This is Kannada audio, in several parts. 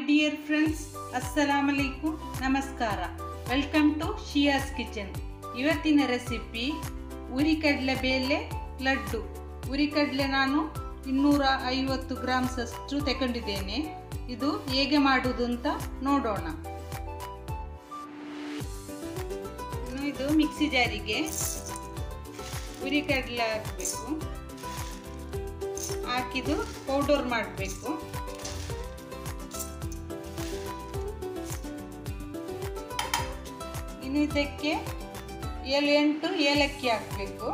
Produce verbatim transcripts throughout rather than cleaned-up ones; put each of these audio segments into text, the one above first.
dear friends, assalamu alaikum, namaskara. Welcome to Shia's kitchen. ಇವತ್ತಿನ ರೆಸಿಪಿ ಉರಿಕಡಲೆ ಬೇಳೆ ಲಡ್ಡು. ಉರಿಕಡಲೆ ನಾನು ಇನ್ನೂರ ಐವತ್ತು ಗ್ರಾಮ್ಸ್ ಅಷ್ಟು ತಗೊಂಡಿದ್ದೇನೆ. ಇದು ಹೇಗೆ ಮಾಡುವುದು ಅಂತ ನೋಡೋಣ. ಇದು ಮಿಕ್ಸಿ ಜಾರಿಗೆ ಉರಿಕಡಲೆ ಹಾಕಬೇಕು. ಹಾಕಿದು ಪೌಡರ್ ಮಾಡಬೇಕು. ಇನ್ನು ಇದಕ್ಕೆ ಏಳು ಎಂಟು ಏಲಕ್ಕಿ ಹಾಕಬೇಕು.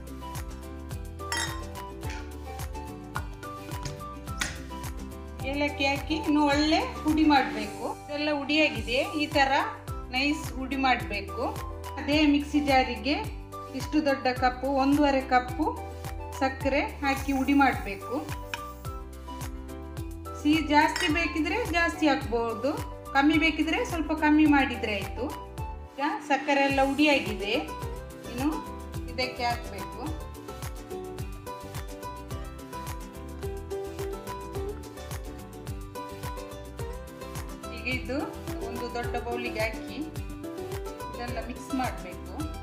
ಏಲಕ್ಕಿ ಹಾಕಿ ಇನ್ನು ಒಳ್ಳೆ ಹುಡಿ ಮಾಡಬೇಕು. ಇದೆಲ್ಲ ಹುಡಿಯಾಗಿದೆ, ಈ ಥರ ನೈಸ್ ಹುಡಿ ಮಾಡಬೇಕು. ಅದೇ ಮಿಕ್ಸಿ ಜಾರಿಗೆ ಇಷ್ಟು ದೊಡ್ಡ ಕಪ್ಪು ಒಂದೂವರೆ ಕಪ್ಪು ಸಕ್ಕರೆ ಹಾಕಿ ಹುಡಿ ಮಾಡಬೇಕು. ಸಿಹಿ ಜಾಸ್ತಿ ಬೇಕಿದ್ರೆ ಜಾಸ್ತಿ ಹಾಕ್ಬೋದು, ಕಮ್ಮಿ ಬೇಕಿದ್ರೆ ಸ್ವಲ್ಪ ಕಮ್ಮಿ ಮಾಡಿದರೆ ಆಯಿತು. ಈಗ ಸಕ್ಕರೆ ಎಲ್ಲ ಹುಡಿಯಾಗಿದೆ, ಇನ್ನು ಇದಕ್ಕೆ ಹಾಕಬೇಕು. ಈಗ ಇದು ಒಂದು ದೊಡ್ಡ ಬೌಲಿಗೆ ಹಾಕಿ ಇದೆಲ್ಲ ಮಿಕ್ಸ್ ಮಾಡಬೇಕು.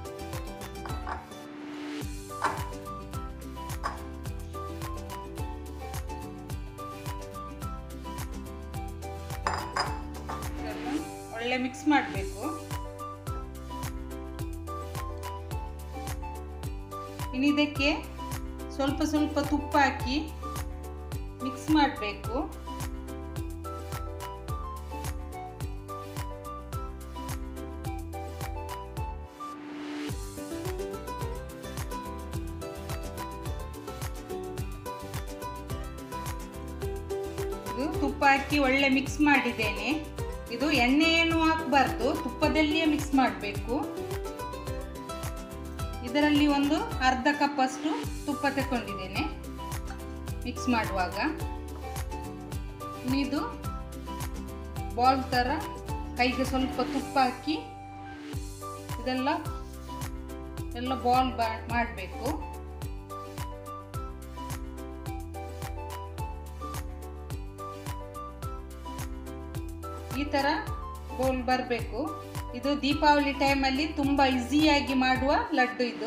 ಒಳ್ಳೆ ಮಿಕ್ಸ್ ಮಾಡಬೇಕು. ಇನ್ನು ಇದಕ್ಕೆ ಸ್ವಲ್ಪ ಸ್ವಲ್ಪ ತುಪ್ಪ ಹಾಕಿ ಮಿಕ್ಸ್ ಮಾಡಬೇಕು. ಇದು ತುಪ್ಪ ಹಾಕಿ ಒಳ್ಳೆ ಮಿಕ್ಸ್ ಮಾಡಿದ್ದೇನೆ. ಇದು ಎಣ್ಣೆ ಏನು ಹಾಕಬಾರ್ದು, ತುಪ್ಪದಲ್ಲಿಯೇ ಮಿಕ್ಸ್ ಮಾಡಬೇಕು. ಇದರಲ್ಲಿ ಒಂದು ಅರ್ಧ ಕಪ್ ಅಷ್ಟು ತುಪ್ಪ ತಗೊಂಡಿದ್ದೇನೆ ಮಿಕ್ಸ್ ಮಾಡುವಾಗ. ಇದು ಬಾಲ್ ಥರ ಕೈಗೆ ಸ್ವಲ್ಪ ತುಪ್ಪ ಹಾಕಿ ಇದೆಲ್ಲ ಎಲ್ಲ ಬಾಲ್ ಮಾಡಬೇಕು. ಈ ಥರ ಬೋಲ್ ಬರಬೇಕು. ಇದು ದೀಪಾವಳಿ ಟೈಮಲ್ಲಿ ತುಂಬ ಈಸಿಯಾಗಿ ಮಾಡುವ ಲಡ್ಡು ಇದು.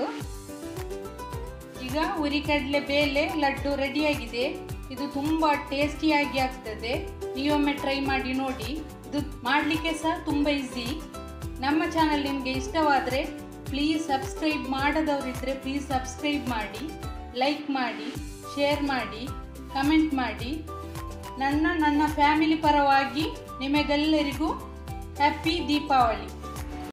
ಈಗ ಉರಿಕಡಲೆ ಬೇಳೆ ಲಡ್ಡು ರೆಡಿಯಾಗಿದೆ. ಇದು ತುಂಬ ಟೇಸ್ಟಿಯಾಗಿ ಆಗ್ತದೆ. ನೀವೊಮ್ಮೆ ಟ್ರೈ ಮಾಡಿ ನೋಡಿ. ಇದು ಮಾಡಲಿಕ್ಕೆ ಸಹ ತುಂಬ ಈಸಿ. ನಮ್ಮ ಚಾನಲ್ ನಿಮಗೆ ಇಷ್ಟವಾದರೆ ಪ್ಲೀಸ್ ಸಬ್ಸ್ಕ್ರೈಬ್ ಮಾಡದವರಿದ್ದರೆ ಪ್ಲೀಸ್ ಸಬ್ಸ್ಕ್ರೈಬ್ ಮಾಡಿ, ಲೈಕ್ ಮಾಡಿ, ಶೇರ್ ಮಾಡಿ, ಕಮೆಂಟ್ ಮಾಡಿ. ನನ್ನ ನನ್ನ ಫ್ಯಾಮಿಲಿ ಪರವಾಗಿ ನಿಮಗೆಲ್ಲರಿಗೂ ಹ್ಯಾಪಿ ದೀಪಾವಳಿ.